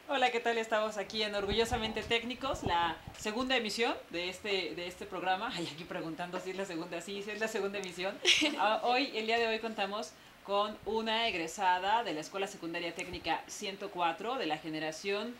Hola, ¿qué tal? Estamos aquí en Orgullosamente Técnicos, la segunda emisión de este programa. Ay, aquí preguntando si es la segunda, sí es la segunda emisión. El día de hoy contamos con una egresada de la Escuela Secundaria Técnica 104 de la generación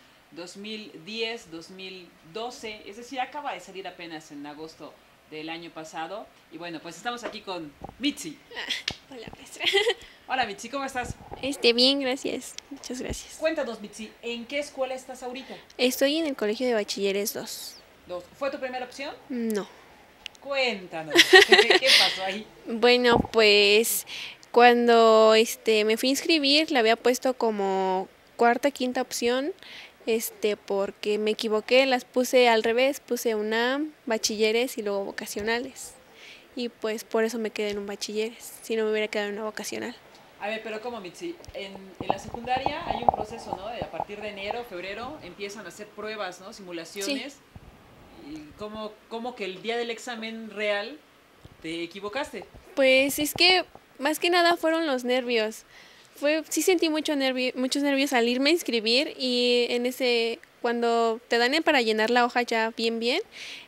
2010-2012, es decir, acaba de salir apenas en agosto del año pasado. Y bueno, pues estamos aquí con Mitzi. Hola, maestra. Hola Mitzi, ¿cómo estás? Bien, gracias. Muchas gracias. Cuéntanos Mitzi, ¿en qué escuela estás ahorita? Estoy en el Colegio de Bachilleres 2. Dos. ¿Fue tu primera opción? No. Cuéntanos, ¿qué pasó ahí? Bueno, pues cuando me fui a inscribir, la había puesto como cuarta, quinta opción, porque me equivoqué, las puse al revés, puse UNAM, bachilleres y luego vocacionales. Y pues por eso me quedé en un bachilleres, si no me hubiera quedado en una vocacional. A ver, pero ¿cómo, Mitzi? En la secundaria hay un proceso, ¿no? A partir de enero, febrero, empiezan a hacer pruebas, ¿no? Sí, Simulaciones. ¿Y cómo que el día del examen real te equivocaste? pues es que más que nada fueron los nervios. Sí sentí muchos nervios al irme a inscribir y cuando te dan para llenar la hoja ya bien,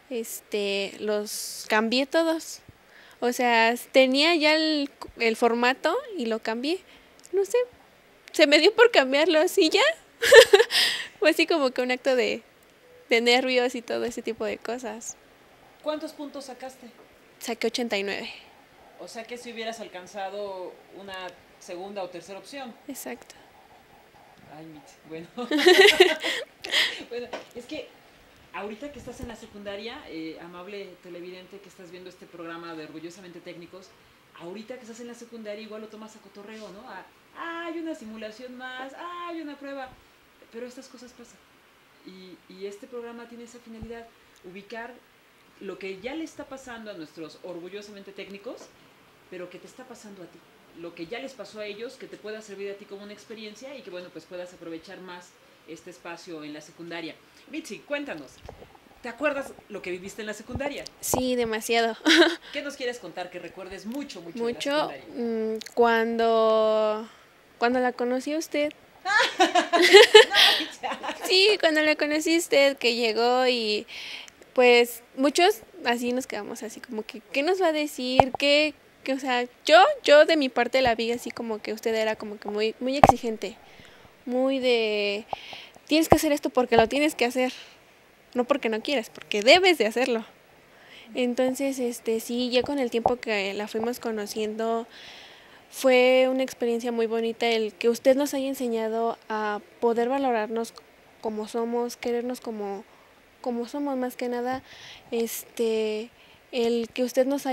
los cambié todos. O sea, tenía ya el formato y lo cambié. No sé, se me dio por cambiarlo así ya. Fue así como que un acto de nervios y todo ese tipo de cosas. ¿Cuántos puntos sacaste? Saqué 89. O sea que si hubieras alcanzado una segunda o tercera opción. Exacto. Ay, Mitzi, bueno. Bueno, es que ahorita que estás en la secundaria, amable televidente que estás viendo este programa de Orgullosamente Técnicos, ahorita que estás en la secundaria igual lo tomas a cotorreo, ¿no? Hay una simulación más, hay una prueba, pero estas cosas pasan. Y este programa tiene esa finalidad, ubicar lo que ya le está pasando a nuestros orgullosamente técnicos, pero que te está pasando a ti. Lo que ya les pasó a ellos, que te pueda servir a ti como una experiencia y que, bueno, pues puedas aprovechar más este espacio en la secundaria. Mitzi, cuéntanos, ¿te acuerdas lo que viviste en la secundaria? Sí, demasiado. ¿Qué nos quieres contar que recuerdes mucho de la Mucho secundaria? cuando la conocí a usted. No, ya. Sí, cuando la conocí a usted que llegó y pues muchos así nos quedamos así como que ¿qué nos va a decir? O sea, yo de mi parte la vi así como que usted era como que muy exigente, muy de tienes que hacer esto porque lo tienes que hacer, no porque no quieras, porque debes de hacerlo. Entonces, sí, ya con el tiempo que la fuimos conociendo, fue una experiencia muy bonita el que usted nos haya enseñado a poder valorarnos como somos, querernos como somos más que nada, el que usted nos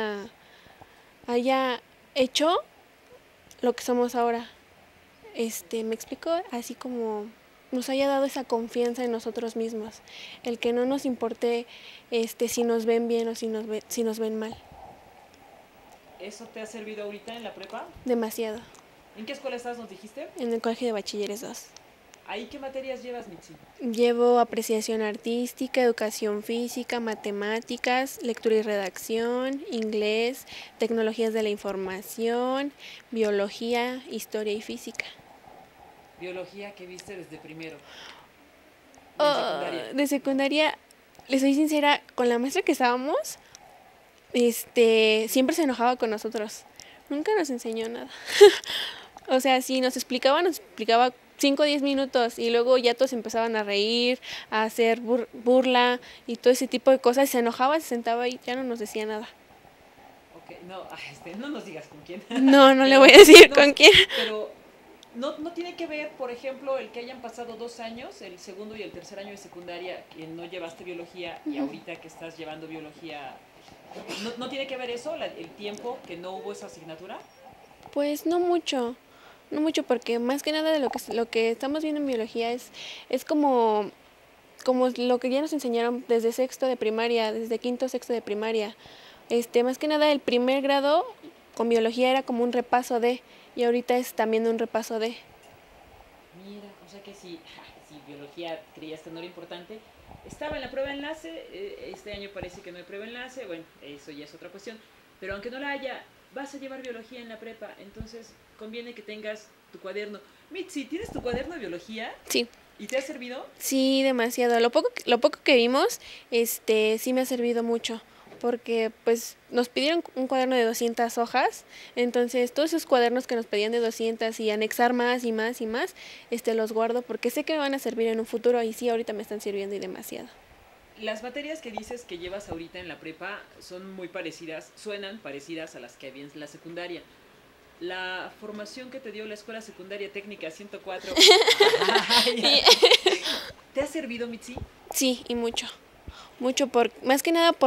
haya hecho lo que somos ahora. Me explico, así como nos haya dado esa confianza en nosotros mismos, el que no nos importe si nos ven bien o si nos ven mal. ¿Eso te ha servido ahorita en la prepa? Demasiado. ¿En qué escuela estás, nos dijiste? En el Colegio de Bachilleres 2. ¿Ahí qué materias llevas, Mitzi? Llevo apreciación artística, educación física, matemáticas, lectura y redacción, inglés, tecnologías de la información, biología, historia y física. Biología que viste desde primero. Y en secundaria. De secundaria, les soy sincera, con la maestra que estábamos, siempre se enojaba con nosotros. Nunca nos enseñó nada. O sea, si nos explicaba 5 o 10 minutos y luego ya todos empezaban a reír, a hacer burla y todo ese tipo de cosas. Se enojaba, se sentaba y ya no nos decía nada. Ok, no, no nos digas con quién. No, no le voy Pero, a decir no, con quién. pero no tiene que ver, por ejemplo, el que hayan pasado 2 años, el segundo y el tercer año de secundaria, que no llevaste biología y ahorita que estás llevando biología, ¿no tiene que ver eso, el tiempo que no hubo esa asignatura? Pues no mucho, no mucho porque más que nada de lo que estamos viendo en biología es como lo que ya nos enseñaron desde sexto de primaria, desde quinto, sexto de primaria. Más que nada el primer grado con biología era como un repaso y ahorita es también un repaso de. Mira, o sea que si biología creías que no era importante, estaba en la prueba de enlace, este año parece que no hay prueba de enlace, bueno, eso ya es otra cuestión, pero aunque no la haya, vas a llevar biología en la prepa, entonces conviene que tengas tu cuaderno. Mitzi, ¿tienes tu cuaderno de biología? Sí, ¿Y te ha servido? Sí, demasiado. Lo poco que vimos, sí me ha servido mucho, porque pues nos pidieron un cuaderno de 200 hojas, entonces todos esos cuadernos que nos pedían de 200 y anexar más y más y más, los guardo porque sé que me van a servir en un futuro y sí, ahorita me están sirviendo y demasiado. Las materias que dices que llevas ahorita en la prepa son muy parecidas, suenan parecidas a las que había en la secundaria. La formación que te dio la Escuela Secundaria Técnica 104, ¿te ha servido, Mitzi? Sí, y mucho. Mucho más que nada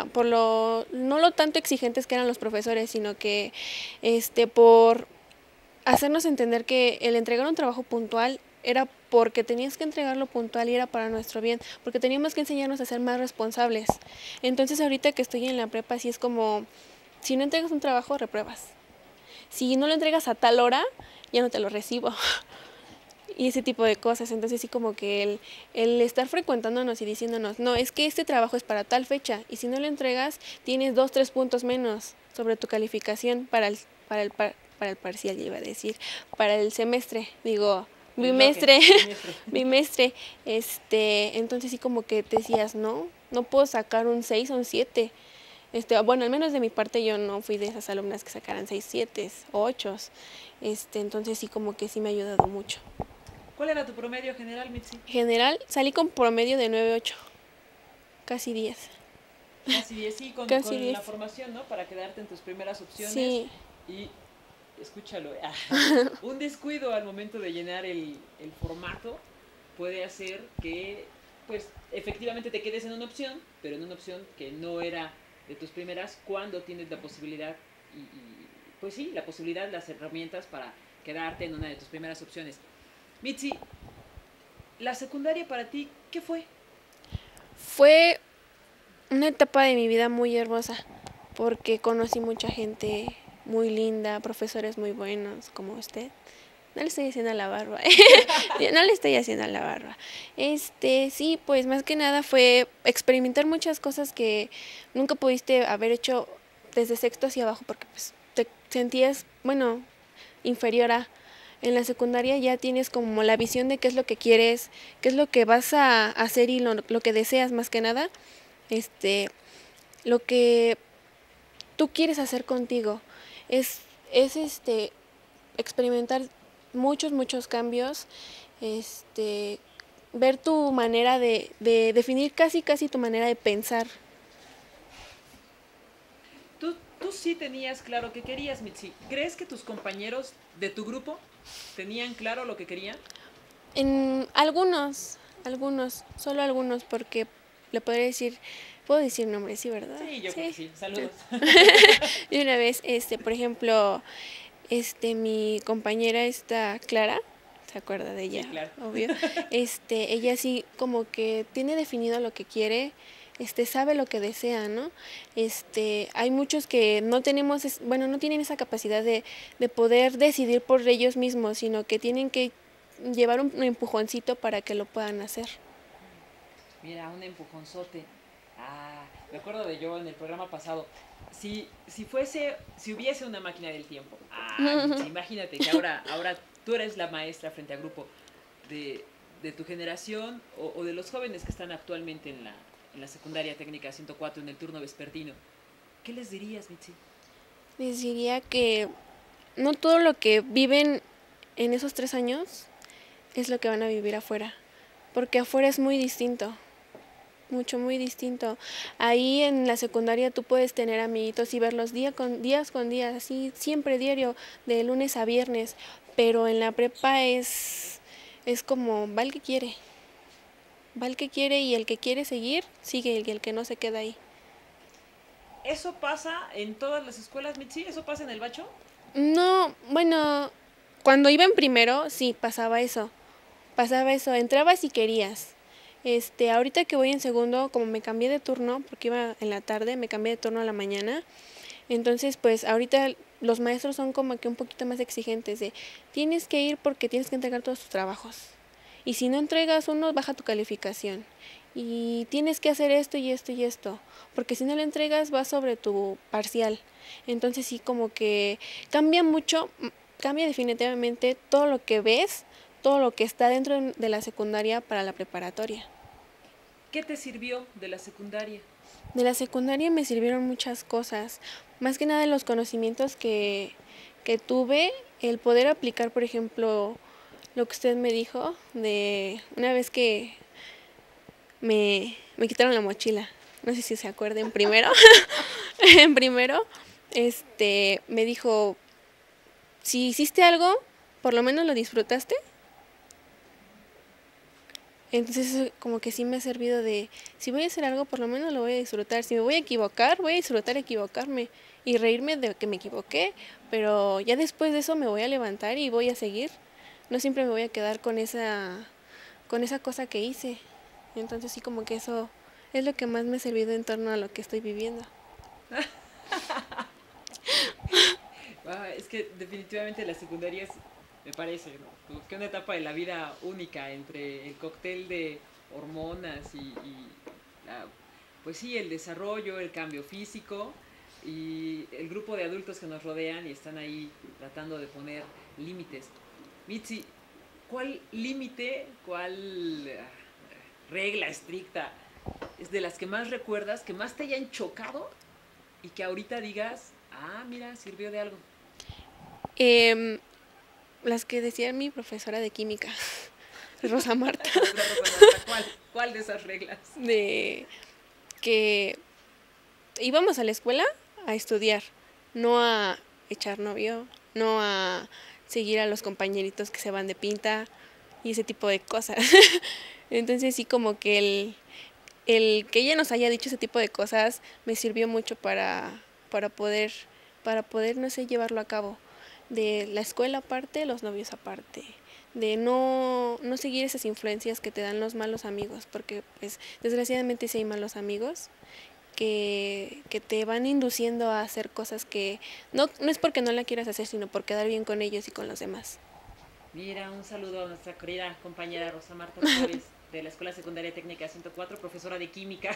no lo tanto exigentes que eran los profesores, sino que por hacernos entender que el entregar un trabajo puntual era porque tenías que entregarlo puntual y era para nuestro bien, porque teníamos que enseñarnos a ser más responsables. Entonces ahorita que estoy en la prepa, sí es como, si no entregas un trabajo, repruebas. Si no lo entregas a tal hora, ya no te lo recibo. Y ese tipo de cosas. Entonces sí como que el estar frecuentándonos y diciéndonos, no, es que este trabajo es para tal fecha y si no lo entregas tienes 2, 3 puntos menos sobre tu calificación para el parcial, ya iba a decir, para el semestre, digo, bimestre, bimestre. Entonces sí como que te decías, no puedo sacar un 6 o un 7. Bueno, al menos de mi parte yo no fui de esas alumnas que sacaran 6, 7 o 8. Entonces sí como que sí me ha ayudado mucho. ¿Cuál era tu promedio general, Mitzi? General, salí con promedio de 9.8, casi 10. Casi 10, sí, con Casi 10. la formación, ¿no? Para quedarte en tus primeras opciones. Sí. Y, escúchalo, un descuido al momento de llenar el formato puede hacer que, pues, efectivamente te quedes en una opción, pero en una opción que no era de tus primeras, cuando tienes la posibilidad pues sí, la posibilidad, las herramientas para quedarte en una de tus primeras opciones. Mitzi, la secundaria para ti, ¿qué fue? Fue una etapa de mi vida muy hermosa, porque conocí mucha gente muy linda, profesores muy buenos como usted. No le estoy haciendo la barba, no le estoy haciendo la barba. Sí, pues más que nada fue experimentar muchas cosas que nunca pudiste haber hecho desde sexto hacia abajo, porque pues te sentías, bueno, inferior a. En la secundaria ya tienes como la visión de qué es lo que quieres, qué es lo que vas a hacer y lo que deseas más que nada, lo que tú quieres hacer contigo. Es experimentar muchos cambios, ver tu manera de definir casi tu manera de pensar. Tú sí tenías claro qué querías, Mitzi. ¿Crees que tus compañeros de tu grupo tenían claro lo que querían? En solo algunos, porque le podría decir, puedo decir nombres, sí, ¿verdad? Sí, yo creo que sí. Saludos. Y una vez, por ejemplo, mi compañera esta Clara, ¿se acuerda de ella? Sí, claro. Obvio. Ella sí como que tiene definido lo que quiere, sabe lo que desea, ¿no? Hay muchos que no tenemos, no tienen esa capacidad de poder decidir por ellos mismos, sino que tienen que llevar un empujoncito para que lo puedan hacer. Mira, un empujonzote. Me acuerdo de yo en el programa pasado. Si hubiese una máquina del tiempo. Mitzi, imagínate que ahora tú eres la maestra frente a grupo de tu generación o de los jóvenes que están actualmente en la secundaria técnica 104 en el turno vespertino. ¿Qué les dirías, Mitzi? Les diría que no todo lo que viven en esos 3 años es lo que van a vivir afuera, porque afuera es muy distinto, muy distinto. Ahí en la secundaria tú puedes tener amiguitos y verlos días con días, así siempre diario, de lunes a viernes, pero en la prepa es como va el que quiere y el que quiere seguir, sigue, y el que no se queda ahí. ¿Eso pasa en todas las escuelas, Mitzi? ¿Eso pasa en el Bacho? No, bueno, cuando iba en primero sí pasaba eso, entrabas si querías. Ahorita que voy en segundo, como me cambié de turno, porque iba en la tarde, me cambié de turno a la mañana, entonces pues ahorita los maestros son como que un poquito más exigentes de tienes que ir porque tienes que entregar todos tus trabajos. Y si no entregas uno, baja tu calificación. Y tienes que hacer esto y esto y esto, porque si no lo entregas va sobre tu parcial. Entonces sí como que cambia mucho, cambia definitivamente todo lo que ves todo lo que está dentro de la secundaria para la preparatoria. ¿Qué te sirvió de la secundaria? De la secundaria me sirvieron muchas cosas, más que nada los conocimientos que tuve, el poder aplicar, por ejemplo, lo que usted me dijo, de una vez que me quitaron la mochila, no sé si se acuerden, primero, en primero, me dijo, si hiciste algo, por lo menos lo disfrutaste. Entonces eso como que sí me ha servido de, si voy a hacer algo, por lo menos lo voy a disfrutar. Si me voy a equivocar, voy a disfrutar equivocarme y reírme de que me equivoqué, pero ya después de eso me voy a levantar y voy a seguir. No siempre me voy a quedar con esa cosa que hice. Entonces sí, como que eso es lo que más me ha servido en torno a lo que estoy viviendo. Es que definitivamente la secundaria es, me parece, ¿no?, que una etapa de la vida única entre el cóctel de hormonas y pues sí, el desarrollo, el cambio físico y el grupo de adultos que nos rodean y están ahí tratando de poner límites. Mitzi, ¿cuál límite, cuál regla estricta es de las que más recuerdas, que más te hayan chocado y que ahorita digas, ah, mira, sirvió de algo? Las que decía mi profesora de química, Rosa Marta. ¿Cuál de esas reglas? De que íbamos a la escuela a estudiar, no a echar novio, no a seguir a los compañeritos que se van de pinta y ese tipo de cosas. Entonces sí, como que el que ella nos haya dicho ese tipo de cosas me sirvió mucho para poder, no sé, llevarlo a cabo. De la escuela aparte, los novios aparte. De no seguir esas influencias que te dan los malos amigos, porque pues desgraciadamente sí hay malos amigos que te van induciendo a hacer cosas que no es porque no la quieras hacer, sino por quedar bien con ellos y con los demás. Mira, un saludo a nuestra querida compañera Rosa Marta Flores, de la Escuela Secundaria Técnica 104, profesora de química.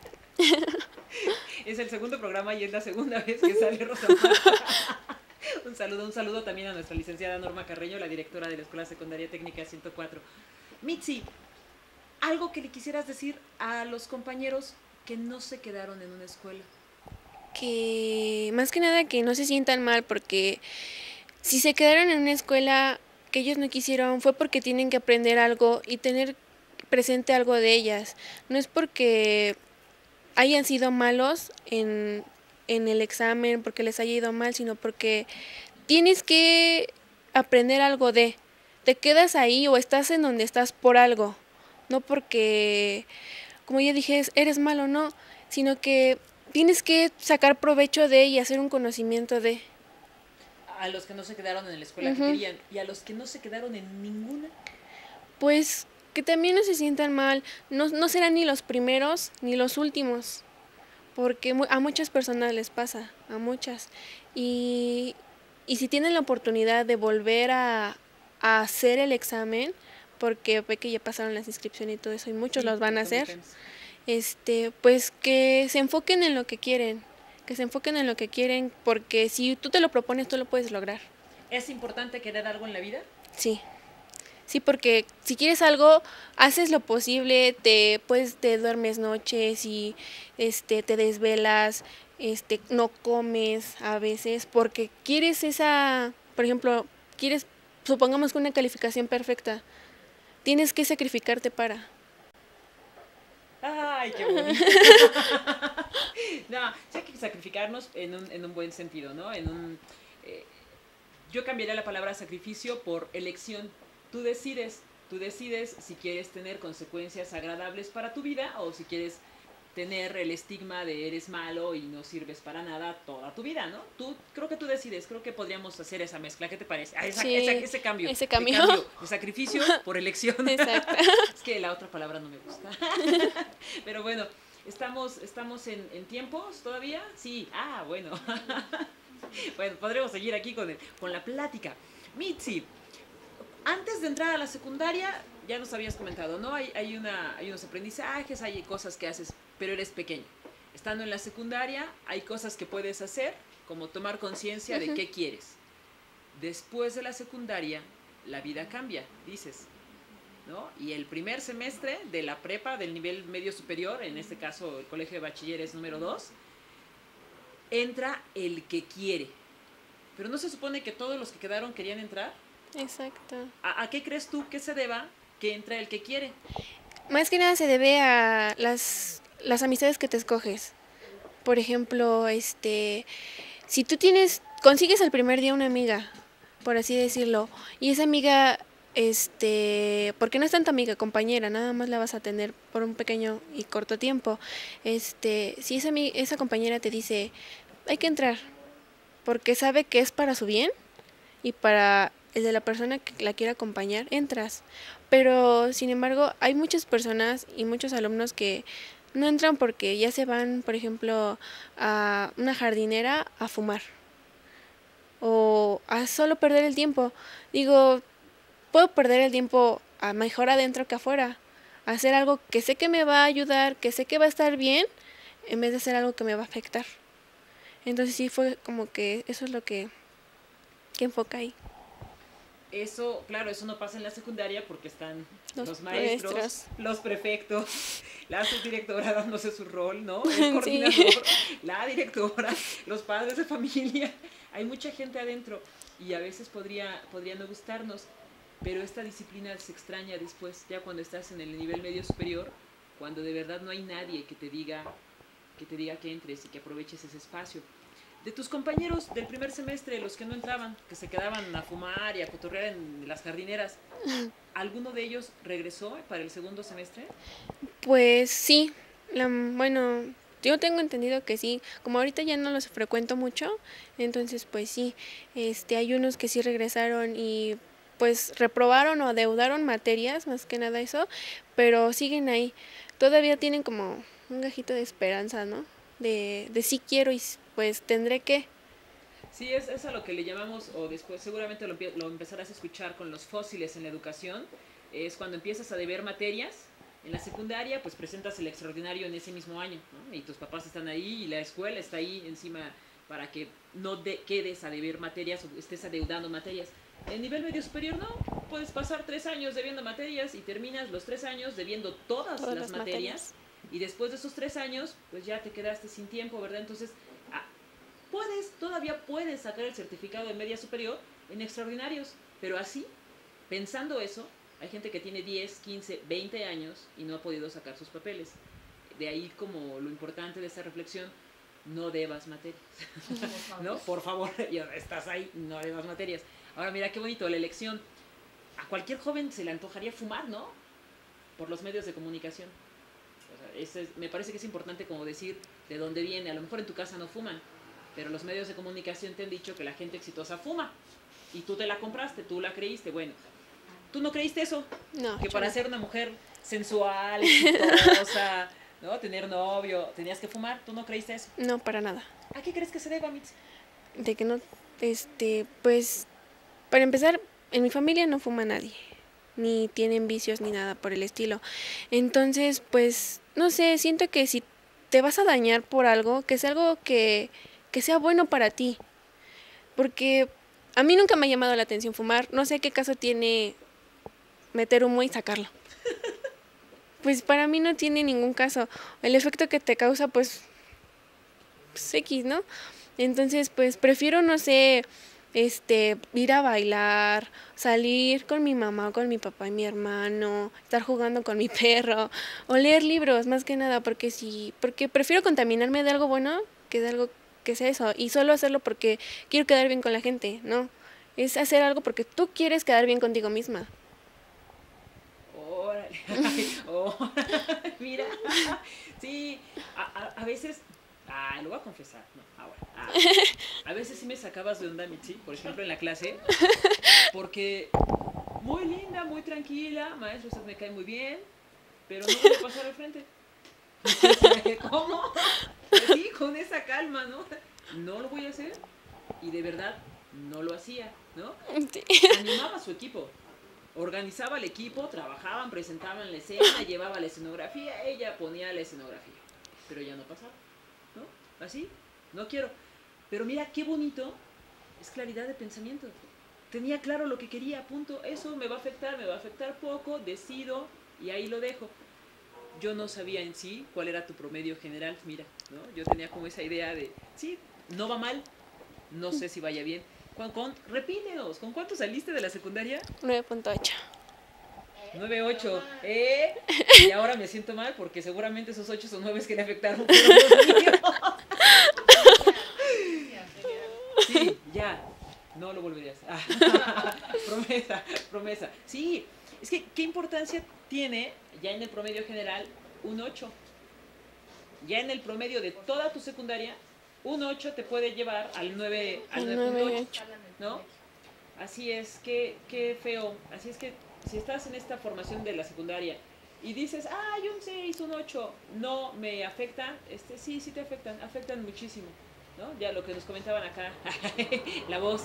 Es el segundo programa y es la segunda vez que sale Rosa Marta. Un saludo también a nuestra licenciada Norma Carreño, la directora de la Escuela Secundaria Técnica 104. Mitzi, algo que le quisieras decir a los compañeros que no se quedaron en una escuela. Que más que nada que no se sientan mal, porque si se quedaron en una escuela que ellos no quisieron fue porque tienen que aprender algo y tener presente algo de ellas. No es porque hayan sido malos en el examen, porque les haya ido mal, sino porque tienes que aprender algo de. Te quedas ahí o estás en donde estás por algo, no porque, como ya dije, eres malo, no, sino que tienes que sacar provecho de y hacer un conocimiento de. A los que no se quedaron en la escuela que querían y a los que no se quedaron en ninguna. Pues que también no se sientan mal, no serán ni los primeros ni los últimos, porque a muchas personas les pasa, a muchas. Y si tienen la oportunidad de volver a hacer el examen, porque ve que ya pasaron las inscripciones y todo eso, y muchos los van a hacer, pues que se enfoquen en lo que quieren, porque si tú te lo propones, tú lo puedes lograr. ¿Es importante querer algo en la vida? Sí, porque si quieres algo, haces lo posible, te duermes noches y te desvelas, no comes a veces porque quieres por ejemplo, supongamos que una calificación perfecta, tienes que sacrificarte para. ¡Ay, qué bonito! No, sí hay que sacrificarnos en un buen sentido, ¿no? Yo cambiaría la palabra sacrificio por elección. Tú decides si quieres tener consecuencias agradables para tu vida o si quieres tener el estigma de eres malo y no sirves para nada toda tu vida, ¿no? Creo que tú decides, creo que podríamos hacer esa mezcla. ¿Qué te parece? Ese cambio. Ese cambio. De sacrificio por elección. Exacto. Es que la otra palabra no me gusta. Pero bueno, ¿estamos en tiempos todavía? Sí, bueno. Bueno, podremos seguir aquí con la plática. Mitzi, antes de entrar a la secundaria, ya nos habías comentado, ¿no? Hay unos aprendizajes, hay cosas que haces, pero eres pequeño. Estando en la secundaria, hay cosas que puedes hacer, como tomar conciencia de qué quieres. Después de la secundaria, la vida cambia, dices, ¿no? Y el primer semestre de la prepa del nivel medio superior, en este caso el colegio de bachilleres número 2, entra el que quiere. Pero ¿no se supone que todos los que quedaron querían entrar? Exacto. ¿A qué crees tú que se deba que entra el que quiere? Más que nada se debe a las amistades que te escoges. Por ejemplo, si tú consigues el primer día una amiga, por así decirlo, y esa amiga, porque no es tanta amiga, compañera, nada más la vas a tener por un pequeño y corto tiempo. Si esa compañera te dice, hay que entrar, porque sabe que es para su bien y para el de la persona que la quiera acompañar, entras. Pero, sin embargo, hay muchas personas y muchos alumnos que no entran porque ya se van, por ejemplo, a una jardinera a fumar o a solo perder el tiempo. Digo, puedo perder el tiempo a mejor adentro que afuera, a hacer algo que sé que me va a ayudar, que sé que va a estar bien, en vez de hacer algo que me va a afectar. Entonces sí fue como que eso es lo que enfoca ahí. Eso, claro, eso no pasa en la secundaria porque están Los maestros, maestros. los prefectos, la subdirectora dándose su rol, ¿no? El coordinador, Sí. la directora, los padres de familia. Hay mucha gente adentro y a veces podría no gustarnos, pero esta disciplina se extraña después, ya cuando estás en el nivel medio superior, cuando de verdad no hay nadie que te diga que entres y que aproveches ese espacio. De tus compañeros del primer semestre, los que no entraban, que se quedaban a fumar y a cotorrear en las jardineras, ¿alguno de ellos regresó para el segundo semestre? Pues sí, bueno, yo tengo entendido que sí, como ahorita ya no los frecuento mucho, entonces pues sí, hay unos que sí regresaron y pues reprobaron o adeudaron materias, más que nada eso, pero siguen ahí, todavía tienen como un gajito de esperanza, ¿no? De sí quiero y pues tendré que. Sí, es a lo que le llamamos, o después seguramente lo empezarás a escuchar con los fósiles en la educación, es cuando empiezas a deber materias. En la secundaria, pues presentas el extraordinario en ese mismo año, ¿no? Y tus papás están ahí y la escuela está ahí encima para que no quedes a deber materias o estés adeudando materias. En nivel medio superior no, puedes pasar 3 años debiendo materias y terminas los 3 años debiendo todas las materias. Y después de esos 3 años, pues ya te quedaste sin tiempo, ¿verdad? Entonces, todavía puedes sacar el certificado de media superior en extraordinarios, pero así, pensando eso, hay gente que tiene 10, 15, 20 años y no ha podido sacar sus papeles. De ahí como lo importante de esta reflexión, no debas materias. ¿No? Por favor, ya estás ahí, no debas materias. Ahora mira qué bonito, la elección. A cualquier joven se le antojaría fumar, ¿no? Por los medios de comunicación. O sea, me parece que es importante como decir de dónde viene. A lo mejor en tu casa no fuman, pero los medios de comunicación te han dicho que la gente exitosa fuma. Y tú te la compraste, tú la creíste. Bueno, ¿tú no creíste eso? No, que para no. ser una mujer sensual, exitosa, ¿no? Tener novio, tenías que fumar. ¿Tú no creíste eso? No, para nada. ¿A qué crees que se deba, Mitz? De que no, pues, para empezar, en mi familia no fuma nadie, ni tienen vicios ni nada por el estilo. Entonces, pues, no sé, siento que si te vas a dañar por algo, que sea algo que sea bueno para ti. Porque a mí nunca me ha llamado la atención fumar. No sé qué caso tiene meter humo y sacarlo. Pues para mí no tiene ningún caso. El efecto que te causa, pues X, ¿no? Entonces, pues prefiero, no sé, ir a bailar, salir con mi mamá, con mi papá y mi hermano, estar jugando con mi perro, o leer libros, más que nada, porque prefiero contaminarme de algo bueno que de algo que sea eso, y solo hacerlo porque quiero quedar bien con la gente, ¿no? Es hacer algo porque tú quieres quedar bien contigo misma. Órale, mira, sí, a veces, lo voy a confesar, no, ahora, a veces sí me sacabas de onda, Mitzi, por ejemplo en la clase, porque muy linda, muy tranquila, maestro, usted me cae muy bien, pero no voy a pasar al frente. ¿Cómo? Sí, con esa calma, ¿no? No lo voy a hacer y de verdad no lo hacía, ¿no? Sí. Animaba a su equipo. Organizaba el equipo, trabajaban, presentaban la escena, llevaba la escenografía, ella ponía la escenografía. Pero ya no pasaba, ¿no? Así, no quiero. Pero mira qué bonito, es claridad de pensamiento. tenía claro lo que quería, punto. Eso me va a afectar poco, decido y ahí lo dejo. Yo no sabía en sí cuál era tu promedio general, mira, ¿no? Yo tenía como esa idea de, sí, no va mal, no sé si vaya bien. Repítenos, ¿con cuánto saliste de la secundaria? 9.8. 9.8, y ahora me siento mal porque seguramente esos 8 o 9 que le afectaron fueron los míos. Sí, ya, no lo volverías. Promesa. Sí, es que ¿qué importancia tiene ya en el promedio general un 8? Ya en el promedio de toda tu secundaria, un 8 te puede llevar al 9.8, ¿no? Así es, qué feo. Así es que si estás en esta formación de la secundaria y dices, hay un 6, un 8, no me afectan, sí te afectan muchísimo, ¿no? Ya lo que nos comentaban acá, la voz,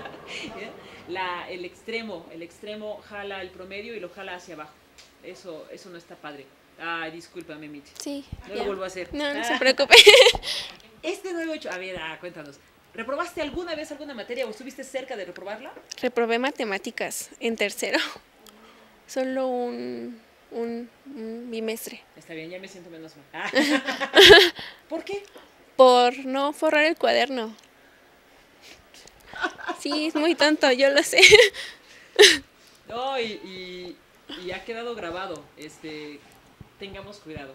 el extremo jala el promedio y lo jala hacia abajo. Eso no está padre. Ay, discúlpame, Michi. Sí. No lo vuelvo a hacer. No se preocupe. 9.8, a ver, cuéntanos. ¿Reprobaste alguna vez alguna materia o estuviste cerca de reprobarla? Reprobé matemáticas en tercero. Solo un bimestre. Está bien, ya me siento menos mal. ¿Por qué? Por no forrar el cuaderno. Sí, es muy tonto, yo lo sé. No, y ha quedado grabado. Tengamos cuidado.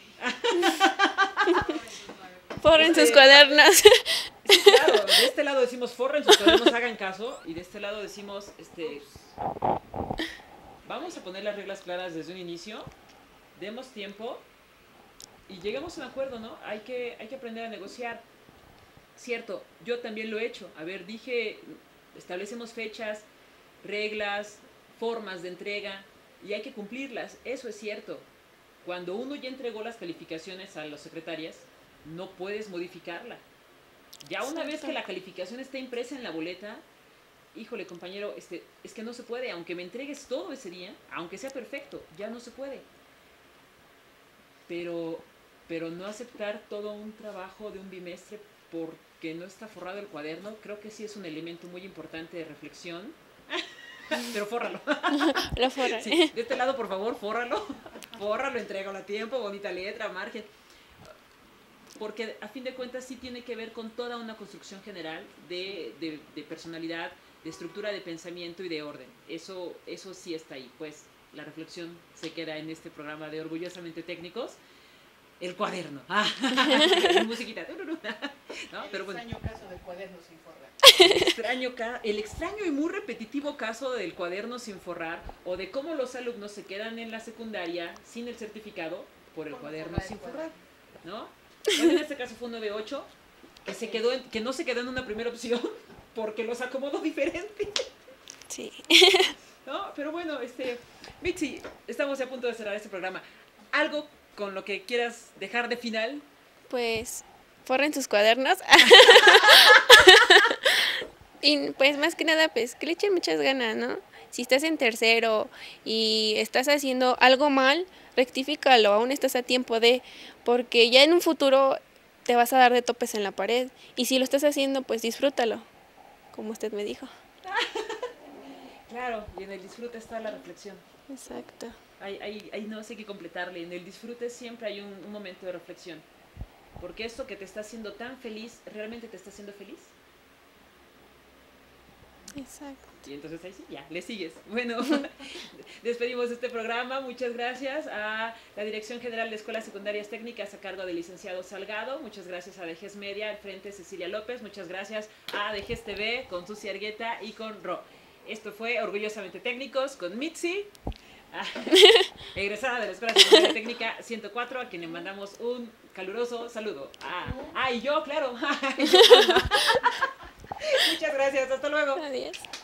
Forren sus cuadernos. Sí, claro, de este lado decimos forren sus cuadernos, hagan caso, y de este lado decimos, vamos a poner las reglas claras desde un inicio, demos tiempo y lleguemos a un acuerdo, ¿no? Hay que aprender a negociar. Cierto, yo también lo he hecho. A ver, establecemos fechas, reglas, formas de entrega y hay que cumplirlas. Eso es cierto. Cuando uno ya entregó las calificaciones a las secretarias, no puedes modificarla. Ya una vez que la calificación está impresa en la boleta, híjole, compañero, es que no se puede. Aunque me entregues todo ese día, aunque sea perfecto, ya no se puede. Pero no aceptar todo un trabajo de un bimestre porque no está forrado el cuaderno, creo que sí es un elemento muy importante de reflexión. Pero fórralo. Lo forra. Sí, de este lado, por favor, fórralo. Fórralo, entrégalo a tiempo, bonita letra, margen. Porque a fin de cuentas sí tiene que ver con toda una construcción general de personalidad, de estructura de pensamiento y de orden. Eso sí está ahí. Pues la reflexión se queda en este programa de Orgullosamente Técnicos. El cuaderno. Musiquita. ¿No? Pero bueno. Extraño caso del cuaderno sin forrar. El extraño y muy repetitivo caso del cuaderno sin forrar, o de cómo los alumnos se quedan en la secundaria sin el certificado por el cuaderno sin forrar, ¿no? Bueno, en este caso fue un 9.8 que no se quedó en una primera opción porque los acomodó diferente. Sí. ¿No? Pero bueno, Mitzi, estamos a punto de cerrar este programa. ¿Algo con lo que quieras dejar de final? Pues forren sus cuadernos. Y pues más que nada, pues que le echen muchas ganas, ¿no? Si estás en tercero y estás haciendo algo mal, rectifícalo, aún estás a tiempo porque ya en un futuro te vas a dar de topes en la pared. Y si lo estás haciendo, pues disfrútalo, como usted me dijo. Claro, y en el disfrute está la reflexión. Exacto. Hay no sé qué completarle. En el disfrute siempre hay un momento de reflexión. Porque esto que te está haciendo tan feliz, ¿realmente te está haciendo feliz? Exacto. Y entonces ahí sí, ya, le sigues. Bueno, despedimos este programa. Muchas gracias a la Dirección General de Escuelas Secundarias Técnicas a cargo del licenciado Salgado. Muchas gracias a Dejes Media, al frente Cecilia López. Muchas gracias a Dejes TV con Susi Argueta y con Ro. Esto fue Orgullosamente Técnicos con Mitzi, egresada de la Escuela Secundaria Técnica 104, a quien le mandamos un caluroso saludo. Y yo, claro. Muchas gracias, hasta luego. Adiós.